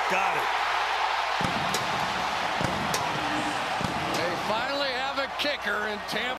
Got it. They finally have a kicker in Tampa.